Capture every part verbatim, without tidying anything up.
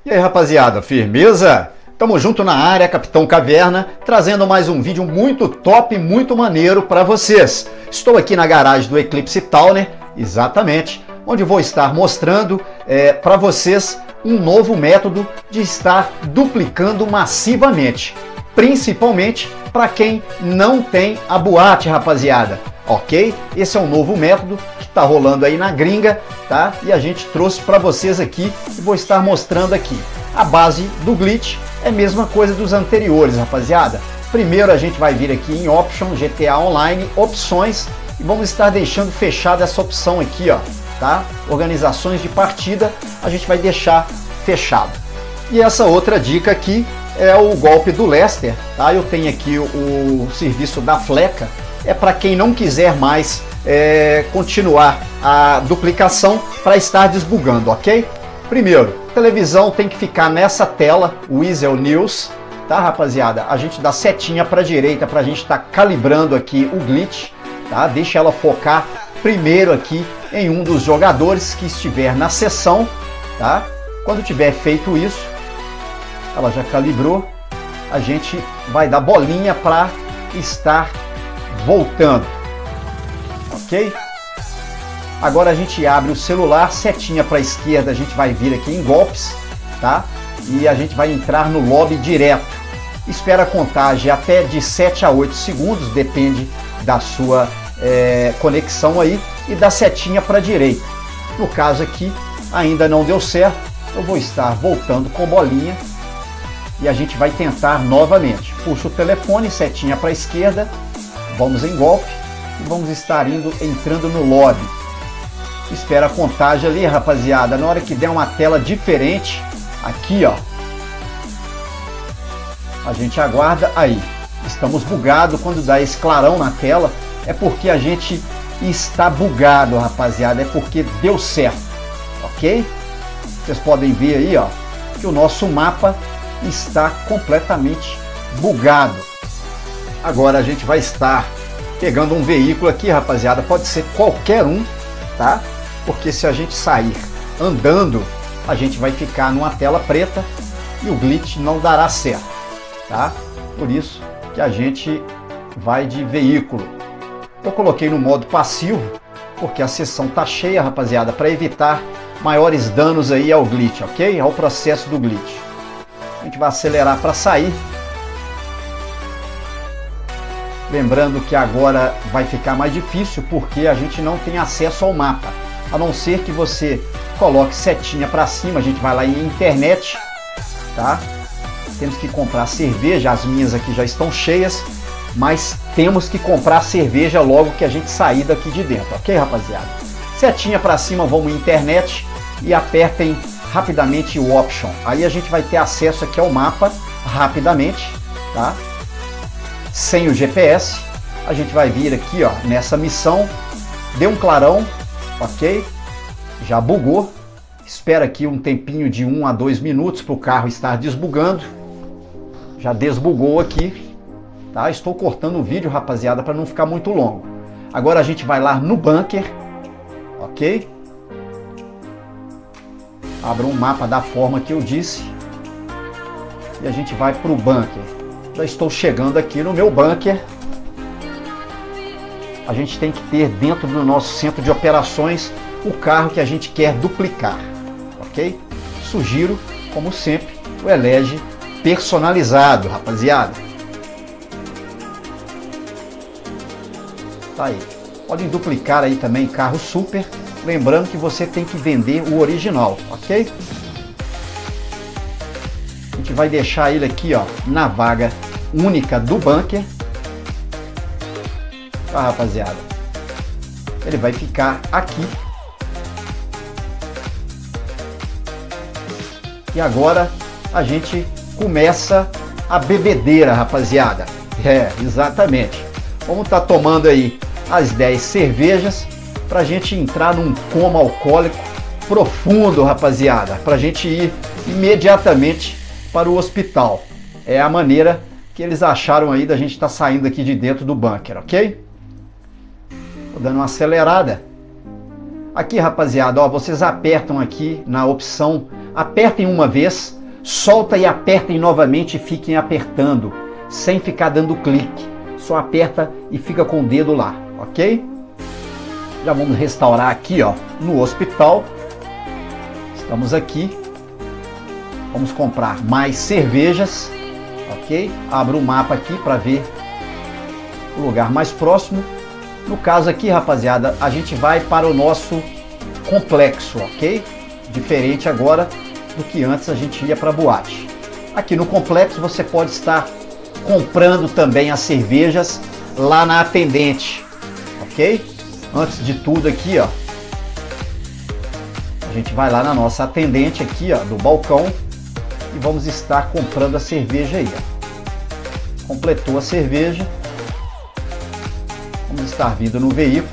E aí, rapaziada, firmeza? Tamo junto na área, Capitão Caverna, trazendo mais um vídeo muito top, muito maneiro para vocês. Estou aqui na garagem do Eclipse Towner, exatamente, onde vou estar mostrando é, para vocês um novo método de estar duplicando massivamente, principalmente para quem não tem a boate, rapaziada. Ok? Esse é um novo método que está rolando aí na gringa, tá? E a gente trouxe para vocês aqui e vou estar mostrando aqui. A base do glitch é a mesma coisa dos anteriores, rapaziada. Primeiro a gente vai vir aqui em Option, G T A Online, opções, e vamos estar deixando fechada essa opção aqui, ó, tá? Organizações de partida, a gente vai deixar fechado. E essa outra dica aqui é o golpe do Lester, tá? Eu tenho aqui o, o serviço da Fleca. É para quem não quiser mais é, continuar a duplicação para estar desbugando, ok? Primeiro, televisão tem que ficar nessa tela, Weasel News, tá, rapaziada? A gente dá setinha para a direita para a gente estar tá calibrando aqui o glitch, tá? Deixa ela focar primeiro aqui em um dos jogadores que estiver na sessão, tá? Quando tiver feito isso, ela já calibrou, a gente vai dar bolinha para estar voltando, ok? Agora a gente abre o celular, setinha para a esquerda, a gente vai vir aqui em golpes, tá? E a gente vai entrar no lobby direto. Espera a contagem até de sete a oito segundos, depende da sua é, conexão aí, e dá setinha para a direita. No caso aqui, ainda não deu certo, eu vou estar voltando com bolinha e a gente vai tentar novamente. Puxa o telefone, setinha para a esquerda, vamos em golpe e vamos estar indo, entrando no lobby. Espera a contagem ali, rapaziada. Na hora que der uma tela diferente, aqui ó, a gente aguarda. Aí, estamos bugados. Quando dá esse clarão na tela, é porque a gente está bugado, rapaziada. É porque deu certo, ok? Vocês podem ver aí ó, que o nosso mapa está completamente bugado. Agora a gente vai estar pegando um veículo aqui, rapaziada, pode ser qualquer um, tá? Porque se a gente sair andando, a gente vai ficar numa tela preta e o glitch não dará certo, tá? Por isso que a gente vai de veículo. Eu coloquei no modo passivo, porque a sessão tá cheia, rapaziada, para evitar maiores danos aí ao glitch, ok? Ao processo do glitch. A gente vai acelerar para sair. Lembrando que agora vai ficar mais difícil porque a gente não tem acesso ao mapa. A não ser que você coloque setinha para cima, a gente vai lá em internet, tá? Temos que comprar cerveja, as minhas aqui já estão cheias, mas temos que comprar cerveja logo que a gente sair daqui de dentro, ok, rapaziada? Setinha para cima, vamos em internet e apertem rapidamente o Option. Aí a gente vai ter acesso aqui ao mapa rapidamente, tá? Sem o G P S, a gente vai vir aqui ó, nessa missão, deu um clarão, ok? Já bugou, espera aqui um tempinho de um a dois minutos para o carro estar desbugando. Já desbugou aqui, tá? Estou cortando o vídeo, rapaziada, para não ficar muito longo. Agora a gente vai lá no bunker, ok? Abra um mapa da forma que eu disse e a gente vai para o bunker. Já estou chegando aqui no meu bunker. A gente tem que ter dentro do nosso centro de operações o carro que a gente quer duplicar, ok? Sugiro, como sempre, o Elege personalizado, rapaziada. Tá aí. Podem duplicar aí também carro super, lembrando que você tem que vender o original, ok? A gente vai deixar ele aqui ó, na vaga única do bunker, tá, rapaziada? Ele vai ficar aqui. E agora a gente começa a bebedeira, rapaziada. É, exatamente. Vamos estar tomando aí as dez cervejas pra gente entrar num coma alcoólico profundo, rapaziada, pra gente ir imediatamente para o hospital. É a maneira que eles acharam aí da gente estar saindo aqui de dentro do bunker, ok? Tô dando uma acelerada. Aqui, rapaziada, ó, vocês apertam aqui na opção, apertem uma vez solta e apertem novamente e fiquem apertando, sem ficar dando clique. Só aperta e fica com o dedo lá, ok? Já vamos restaurar aqui, ó, no hospital. Estamos aqui. Vamos comprar mais cervejas, ok? Abro o mapa aqui para ver o lugar mais próximo. No caso aqui, rapaziada, a gente vai para o nosso complexo, ok? Diferente agora do que antes a gente ia para a boate. Aqui no complexo você pode estar comprando também as cervejas lá na atendente, ok? Antes de tudo aqui, ó, a gente vai lá na nossa atendente aqui, ó, do balcão, e vamos estar comprando a cerveja aí, ó. Completou a cerveja, vamos estar vindo no veículo.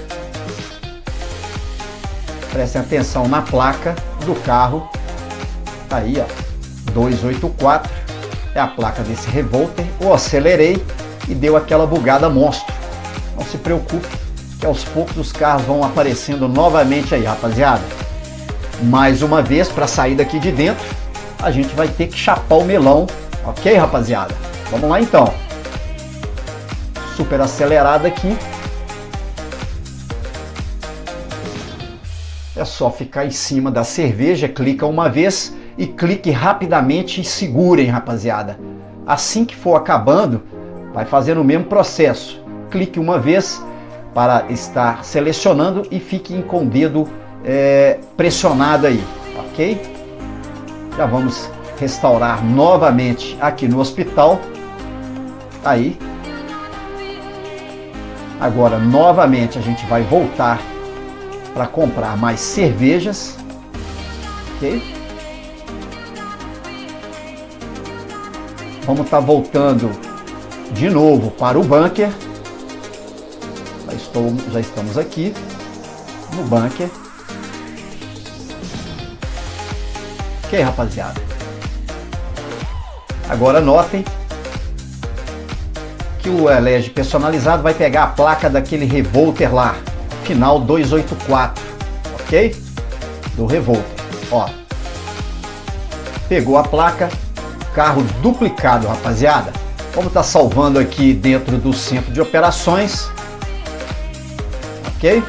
Prestem atenção na placa do carro, tá aí, ó, dois oito quatro, é a placa desse Revolter. Eu acelerei e deu aquela bugada monstro. Não se preocupe, que aos poucos os carros vão aparecendo novamente aí, rapaziada. Mais uma vez, para sair daqui de dentro, a gente vai ter que chapar o melão, ok, rapaziada? Vamos lá então. Super acelerado aqui. É só ficar em cima da cerveja, clica uma vez e clique rapidamente e segurem, rapaziada. Assim que for acabando, vai fazendo o mesmo processo. Clique uma vez para estar selecionando e fiquem com o dedo é, pressionado aí, ok? Já vamos restaurar novamente aqui no hospital. Aí. Agora, novamente, a gente vai voltar para comprar mais cervejas, ok? Vamos estar voltando de novo para o bunker. Já, estou, já estamos aqui no bunker. Ok, rapaziada? Agora notem que o Elege personalizado vai pegar a placa daquele Revolter lá, final dois oito quatro, ok? Do Revolter, ó. Pegou a placa, carro duplicado, rapaziada. Vamos tá salvando aqui dentro do centro de operações, ok?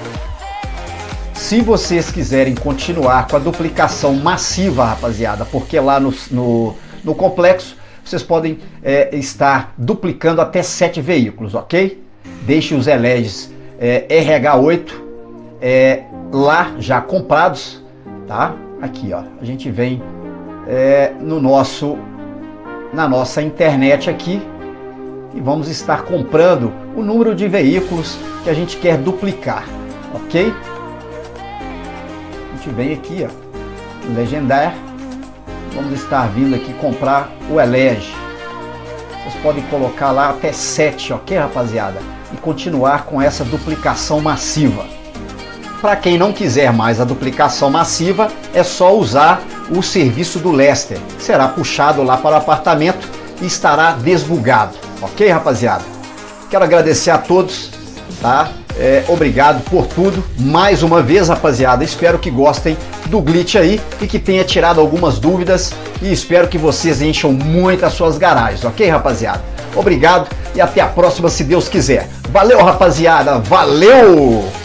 Se vocês quiserem continuar com a duplicação massiva, rapaziada, porque lá no, no, no complexo vocês podem é, estar duplicando até sete veículos, ok? Deixe os Eleges é, R H oito é, lá já comprados, tá? Aqui, ó, a gente vem é, no nosso, na nossa internet aqui e vamos estar comprando o número de veículos que a gente quer duplicar, ok? A gente vem aqui, ó, no Legendary. Vamos estar vindo aqui comprar o Elege. Vocês podem colocar lá até sete, ok, rapaziada? E continuar com essa duplicação massiva. Para quem não quiser mais a duplicação massiva, é só usar o serviço do Lester. Será puxado lá para o apartamento e estará desbugado, ok, rapaziada? Quero agradecer a todos, tá? É, obrigado por tudo. Mais uma vez, rapaziada, espero que gostem do glitch aí e que tenha tirado algumas dúvidas e espero que vocês encham muito as suas garagens, ok, rapaziada? Obrigado e até a próxima, se Deus quiser. Valeu, rapaziada, valeu!